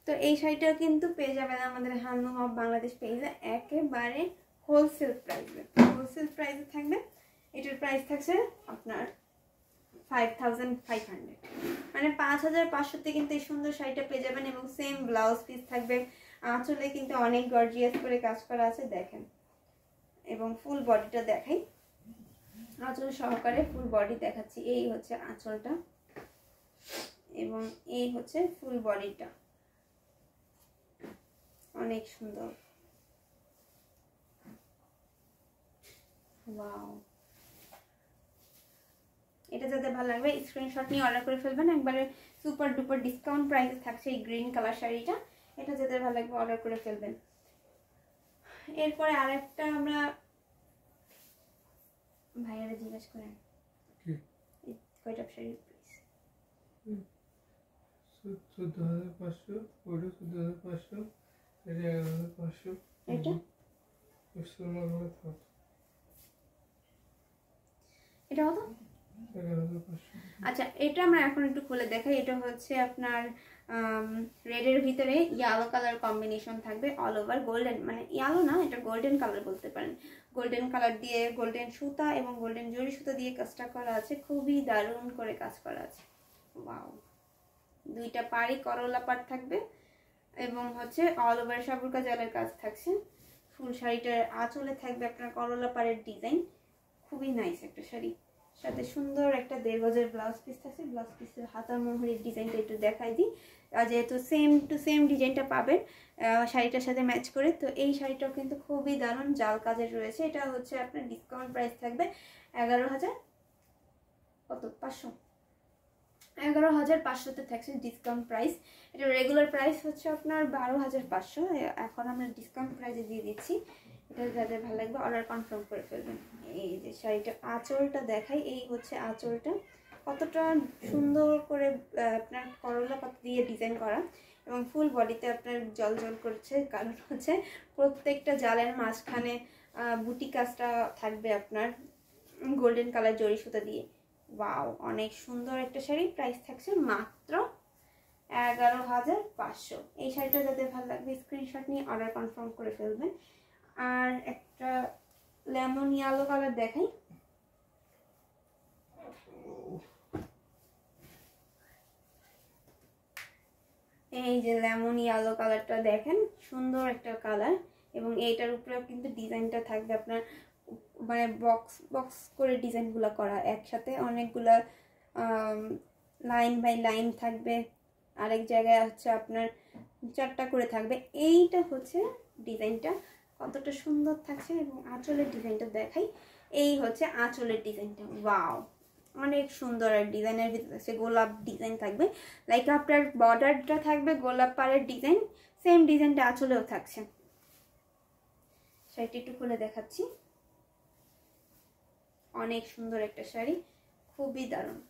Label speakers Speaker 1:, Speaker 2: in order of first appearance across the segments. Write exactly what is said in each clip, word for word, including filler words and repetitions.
Speaker 1: তো এই শাড়িটাও কিন্তু পেয়ে যাবেন আমাদের হ্যান্ডলুম অফ বাংলাদেশ পেজে একেবারে হোলসেল প্রাইসে। হোলসেল প্রাইসে থাকবে, এটার প্রাইস থাকছে আপনার ফাইভ থাউজেন্ড ফাইভ হান্ড্রেড, মানে পাঁচ হাজার পাঁচশোতে কিন্তু এই সুন্দর শাড়িটা পেয়ে যাবেন। এবং সেম ব্লাউজ পিস থাকবে, আঁচলে কিন্তু অনেক গর্জিয়াস করে কাজ করা আছে দেখেন। এবং ফুল বডিটা দেখাই, আঁচল সহকারে ফুল বডি দেখাচ্ছি। এই হচ্ছে আঁচলটা এবং এই হচ্ছে ফুল বডিটা, অনেক সুন্দর। ওয়াও, এটা যাতে ভালো লাগবে স্ক্রিনশট নিয়ে অর্ডার করে ফেলবেন, একবারে সুপার ডুপার ডিসকাউন্ট প্রাইসে থাকছে এই গ্রিন কালার শাড়িটা। এটা যাতে ভালো লাগবে অর্ডার করে ফেলবেন। এরপরে আরেকটা আমরা ভাইয়ারা জিজ্ঞেস করেন কয়টা শাড়ি প্রাইস?
Speaker 2: চোদ্দ হাজার পাঁচশো, ওটা চোদ্দ হাজার পাঁচশো, এটা এগারো হাজার পাঁচশো,
Speaker 1: এটা এটা কত? আচ্ছা, এটা আমরা এখন একটু খুলে দেখাই। এটা হচ্ছে আপনার রেডের ভিতরে ইয়েলো কালার কম্বিনেশন থাকবে, অল ওভার গোল্ডেন, মানে ইয়েলো না, এটা গোল্ডেন কালার বলতে পারেন। গোল্ডেন কালার দিয়ে গোল্ডেন সুতা এবং গোল্ডেন জরি সুতা দিয়ে কাজটা করা আছে, খুবই দারুণ করে কাজ করা আছে। ওয়াও, দুইটা পাড়ি করলা পাট থাকবে এবং হচ্ছে অল ওভার সাবুরকা জালের কাজ থাকছে। ফুল শাড়িটার আঁচলে থাকবে আপনার করলা পাড়ের ডিজাইন, খুবই নাইস একটা শাড়ি। সাথে সুন্দর একটা দেড় গজের ব্লাউজ পিস থাকছে। ব্লাউজ পিসের হাতার মোহরের ডিজাইনটা একটু দেখাই দিই, যেহেতু সেম টু সেম ডিজাইনটা পাবেন শাড়িটার সাথে ম্যাচ করে। তো এই শাড়িটাও কিন্তু খুবই দারুণ জাল কাজের রয়েছে। এটা হচ্ছে আপনার ডিসকাউন্ট প্রাইস থাকবে এগারো হাজার কত পাঁচশো এগারো হাজার পাঁচশোতে থাকছে ডিসকাউন্ট প্রাইস। এটা রেগুলার প্রাইস হচ্ছে আপনার বারো হাজার পাঁচশো, এখন আমরা ডিসকাউন্ট প্রাইসে দিয়ে দিচ্ছি। এটা যাদের ভালো লাগবে অর্ডার কনফার্ম করে ফেলবেন। এই যে শাড়িটা আঁচলটা দেখাই, এই হচ্ছে আঁচলটা, কতটা সুন্দর করে আপনার করলা পাতা দিয়ে ডিজাইন করা এবং ফুল বডিতে আপনার জল জল করছে, কারণ হচ্ছে প্রত্যেকটা জালের মাঝখানে বুটি কাজটা থাকবে আপনার গোল্ডেন কালার জরি সুতা দিয়ে। ওয়াও, অনেক সুন্দর একটা শাড়ি। প্রাইস থাকছে মাত্র এগারো হাজার পাঁচশো। এই শাড়িটা যাদের ভালো লাগবে স্ক্রিনশট নিয়ে অর্ডার কনফার্ম করে ফেলবেন। আর একটা লেমন ইয়েলো কালার দেখাই, এই যে লেমন ইয়েলো কালারটা দেখেন, সুন্দর একটা কালার। এবং এইটার উপরেও কিন্তু ডিজাইনটা থাকবে আপনার মানে বক্স বক্স করে ডিজাইনগুলো করা, একসাথে অনেকগুলা লাইন বাই লাইন থাকবে, আরেক জায়গায় হচ্ছে আপনার চারটা করে থাকবে। এইটা হচ্ছে ডিজাইনটা, কতটা সুন্দর থাকছে। এবং আঁচলের ডিজাইনটা দেখাই, এই হচ্ছে আঁচলের ডিজাইনটা। ওয়াও, অনেক সুন্দর। আর ডিজাইনের ভিতরে গোলাপ ডিজাইন থাকবে, লাইক আপনার বর্ডারটা থাকবে গোলাপ পাড়ের ডিজাইন, সেম ডিজাইনটা আঁচলেও থাকছে। শাড়িটি একটু খুলে দেখাচ্ছি, অনেক সুন্দর একটা শাড়ি, খুবই দারুণ।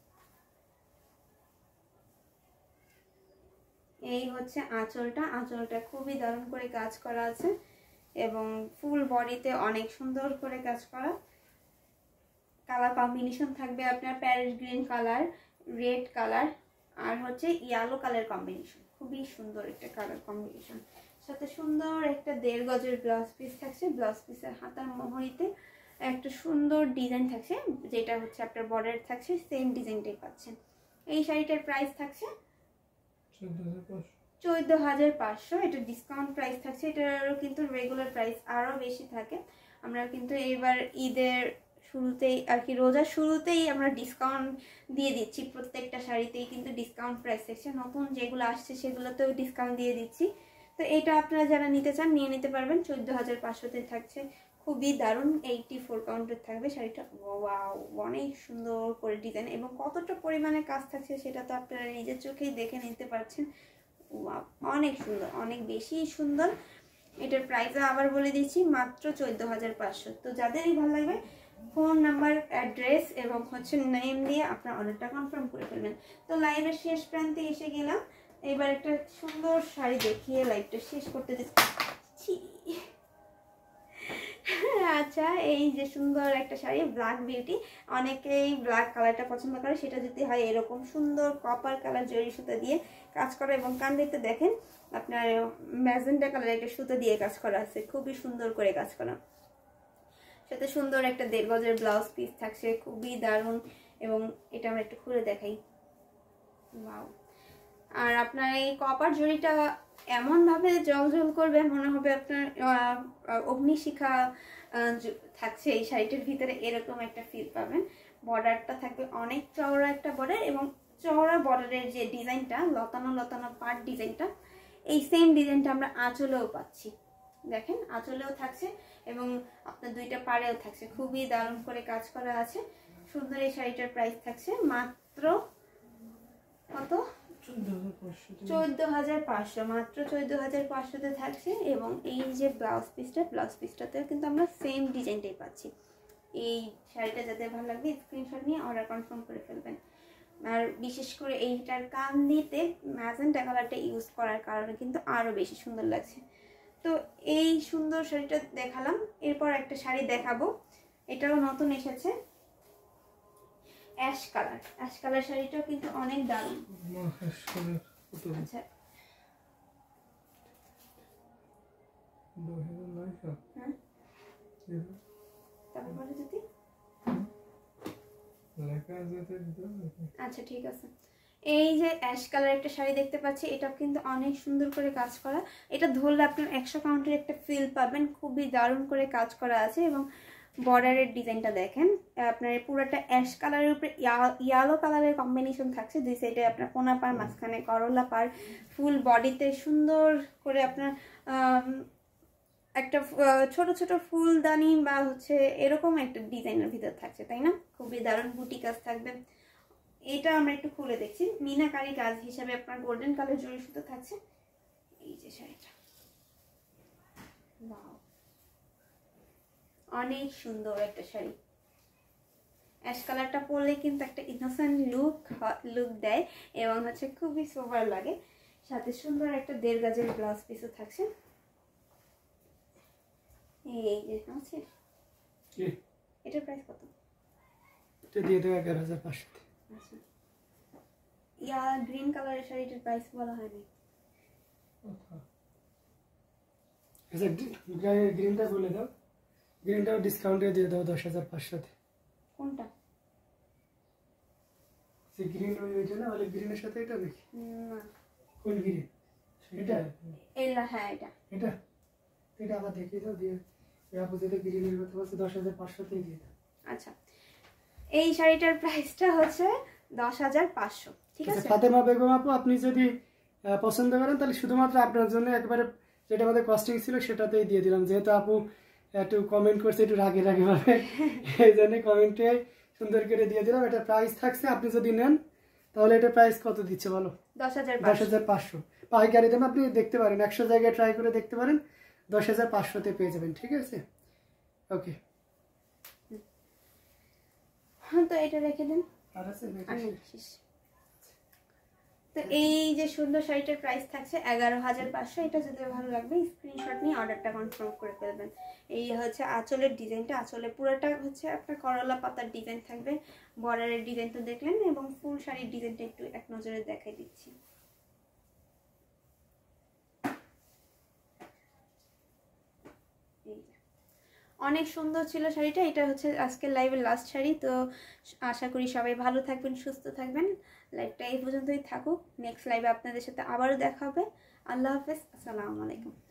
Speaker 1: এই হচ্ছে আঁচলটা, আঁচলটা খুবই দারুণ করে কাজ করা আছে এবং ফুল বডিতে অনেক সুন্দর করে কাজ করা। কালার কম্বিনেশন থাকবে আপনার parrot green colour, red colour আর হচ্ছে ইয়েলো কালার কম্বিনেশন, খুবই সুন্দর একটা কালার কম্বিনেশন। সাথে সুন্দর একটা দেড় গজের ব্লাউজ পিস থাকছে। ব্লাউজ পিসের হাতার মোহরিতে একটা সুন্দর ডিজাইন থাকছে, যেটা হচ্ছে আপনার বর্ডার থাকছে, সেম ডিজাইনটাই পাচ্ছেন। এই শাড়িটার প্রাইস থাকছে চোদ্দ হাজার পাঁচশো। এটা ডিসকাউন্ট প্রাইস থাকছে, এটারও কিন্তু রেগুলার প্রাইস আরও বেশি থাকে। আমরা কিন্তু এবার ঈদের শুরুতেই আর কি, রোজার শুরুতেই আমরা ডিসকাউন্ট দিয়ে দিচ্ছি, প্রত্যেকটা শাড়িতেই কিন্তু ডিসকাউন্ট প্রাইস থাকছে। নতুন যেগুলো আসছে সেগুলোতেও ডিসকাউন্ট দিয়ে দিচ্ছি। তো এটা আপনারা যারা নিতে চান নিয়ে নিতে পারবেন। চোদ্দ হাজার পাঁচশোতে থাকছে, খুবই দারুণ। এইটটি ফোর কাউন্টের থাকবে শাড়িটা। ওয়াও, অনেক সুন্দর করে ডিজাইন এবং কতটা পরিমাণে কাজ থাকছে সেটা তো আপনারা নিজের চোখেই দেখে নিতে পারছেন। ওয়াও, অনেক সুন্দর, অনেক বেশি সুন্দর। এটার প্রাইসও আবার বলে দিচ্ছি, মাত্র চোদ্দ হাজার পাঁচশো। তো যাদেরই ভালো লাগবে ফোন নাম্বার, অ্যাড্রেস এবং হচ্ছে নেম দিয়ে আপনার অর্ডারটা কনফার্ম করে ফেলবেন। তো লাইভের শেষ প্রান্তে এসে গেলাম, এবার একটা সুন্দর শাড়ি দেখিয়ে লাইভটা শেষ করতে দিচ্ছি। আচ্ছা এই যে সুন্দর একটা শাড়ি ব্ল্যাক বিউটি, অনেকেই ব্ল্যাক কালারটা পছন্দ করে, সেটা যদি হয় এরকম সুন্দর কপার কালার জরি সুতা দিয়ে কাজ করা, এবং কান্দিতে দেখেন আপনার ম্যাজেন্টা কালার একটা সুতা দিয়ে কাজ করা আছে, খুবই সুন্দর করে কাজ করা, সাথে সুন্দর একটা দেড় গজের ব্লাউজ পিস থাকছে, খুবই দারুণ। এবং এটা আমরা একটু খুলে দেখাই। ওয়াও, আর আপনার এই কপার জরিটা এমন ভাবে জলজল করবে মনে হবে আপনার অগ্নিশিখা থাকছে এই শাড়িটার ভিতরে, এরকম একটা ফিল পাবেন। বর্ডারটা থাকবে অনেক চওড়া একটা বর্ডার, এবং চওড়া বর্ডারের যে ডিজাইনটা লতানো লতানো পার্ট ডিজাইনটা, এই সেম ডিজাইনটা আমরা আঁচলেও পাচ্ছি, দেখেন আঁচলেও থাকছে এবং আপনার দুইটা পাড়েও থাকছে, খুবই দারুণ করে কাজ করা আছে। সুন্দর এই শাড়িটার প্রাইস থাকছে মাত্র কত, চোদ্দ হাজার পাঁচশো, মাত্র চোদ্দ হাজার পাঁচশোতে থাকছে। এবং এই যে ব্লাউজ পিসটা, ব্লাউজ পিসটাতেও কিন্তু আমরা সেম ডিজাইনটাই পাচ্ছি। এই শাড়িটা যাদের ভালো লাগবে স্ক্রিনশট নিয়ে অর্ডার কনফার্ম করে ফেলবেন। আর বিশেষ করে এইটার কান্দিতে ম্যাজেন্টা কালারটা ইউজ করার কারণে কিন্তু আরও বেশি সুন্দর লাগছে। তো এই সুন্দর শাড়িটা দেখালাম, এরপর একটা শাড়ি দেখাবো, এটাও নতুন এসেছে, অ্যাশ কালার। অ্যাশ কালার শাড়িটাও কিন্তু অনেক দারুণ। আচ্ছা হ্যাঁ তারপরে যদি আচ্ছা ঠিক আছে, এই যে অ্যাশ কালার একটা শাড়ি দেখতে পাচ্ছি, এটা কিন্তু অনেক সুন্দর করে কাজ করা, এটা ধরলে আপনার একশো কাউন্টের একটা ফিল পাবেন, খুবই দারুণ করে কাজ করা আছে। এবং বর্ডারের ডিজাইনটা দেখেন, আপনার পুরোটা অ্যাশ কালারের উপরে ইয়েলো কালারের কম্বিনেশন থাকছে, দুই সাইডে আপনার কোনা পার, মাঝখানে করলা পার, ফুল বডিতে সুন্দর করে আপনার একটা ছোট ছোট ফুলদানি বা হচ্ছে এরকম একটা ডিজাইনের ভিতর থাকছে, তাই না? খুবই দারুণ বুটি কাজ থাকবে। এটা আমরা একটু খুলে দেখছি, মিনাকারি কাজ হিসাবে আপনার গোল্ডেন কালার জড়ি সুতো থাকছে। এই যে শাড়িটা ওয়াও, অনেক সুন্দর একটা শাড়ি। অ্যাশ কালারটা পরলে কিন্তু একটা ইনোসেন্ট লুক লুক দেয় এবং হচ্ছে খুবই সোবার লাগে। সাথে সুন্দর একটা দেড় গাজের ব্লাউজ পিসও থাকছে। এই যে আছে, এটার প্রাইস কত?
Speaker 2: এটা দিয়ে দেবো এগারো হাজার পাঁচশো।
Speaker 1: আচ্ছা, ইয়া গ্রিন কালারের শাড়িটার প্রাইস বলা হয়নি।
Speaker 2: আচ্ছা গ্রিনটা বলে দাও, গ্রিনটাও ডিসকাউন্টে দিয়ে দাও দশ হাজার পাঁচশোতে।
Speaker 1: কোনটা?
Speaker 2: সে গ্রিন ওই ওইটা না, বলে গ্রিনের সাথে এটা দেখি
Speaker 1: না,
Speaker 2: কোন গ্রিন? এটা
Speaker 1: এলা, হ্যাঁ এটা
Speaker 2: এটা এটা আবার দেখিয়ে দাও, দিয়ে অপোজিটে গ্রিনের কথা বলছে দশ হাজার পাঁচশোতেই দিয়ে দাও।
Speaker 1: আচ্ছা, এই শাড়িটার প্রাইসটা হচ্ছে দশ হাজার পাঁচশো, ঠিক আছে?
Speaker 2: ফাতেমা বেগম আপু, আপনি যদি পছন্দ করেন তাহলে শুধুমাত্র আপনার জন্য একবারে যেটা আমাদের কস্টিং ছিল সেটাতেই দিয়ে দিলাম, যেহেতু আপু একটু কমেন্ট করছে একটু রাগে রাগে ভাবে, এই জন্য কমেন্টে সুন্দর করে দিয়ে দিলাম। এটা প্রাইস থাকছে, আপনি যদি নেন তাহলে এটা প্রাইস কত দিচ্ছে বলো?
Speaker 1: দশ হাজার
Speaker 2: দশ হাজার পাঁচশো পাইকারি দাম। আপনি দেখতে পারেন, একশো জায়গায় ট্রাই করে দেখতে পারেন, দশ হাজার পাঁচশোতে পেয়ে যাবেন, ঠিক আছে? ওকে,
Speaker 1: হ্যাঁ তো এটা রেখে দেন।
Speaker 2: আর আছে
Speaker 1: তো এই যে সুন্দর শাড়িটার প্রাইস থাকছে এগারো হাজার পাঁচশো। এটা যদি ভালো লাগবে স্ক্রিনশট নিয়ে অর্ডারটা কনফার্ম করে ফেলবেন। এই হচ্ছে আঁচলের ডিজাইনটা, আঁচলে পুরোটা হচ্ছে আপনার করলা পাতার ডিজাইন থাকবে, বর্ডারের ডিজাইন তো দেখলেন, এবং ফুল শাড়ির ডিজাইনটা একটু এক নজরে দেখাই দিচ্ছি। অনেক সুন্দর ছিল শাড়িটা। এটা হচ্ছে আজকের লাইভের লাস্ট শাড়ি। তো আশা করি সবাই ভালো থাকবেন, সুস্থ থাকবেন। লাইভটা এই পর্যন্তই থাকুক, নেক্সট লাইভে আপনাদের সাথে আবারও দেখা হবে। আল্লাহ হাফেজ, আসসালামু আলাইকুম।